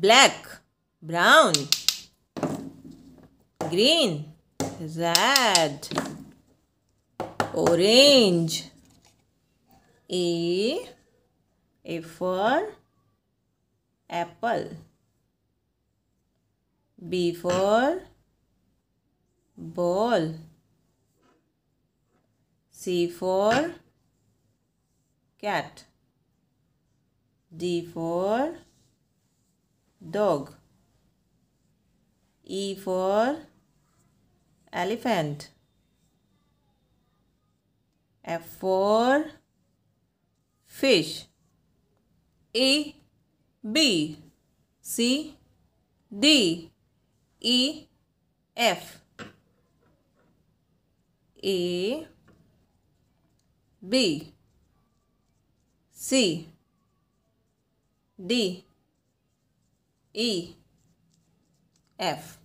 black, brown, green, red, orange. A for apple. B for ball. C for cat. D for dog. E for elephant. F for fish. A, B, C, D, E, F. A, B, C, D, E, F.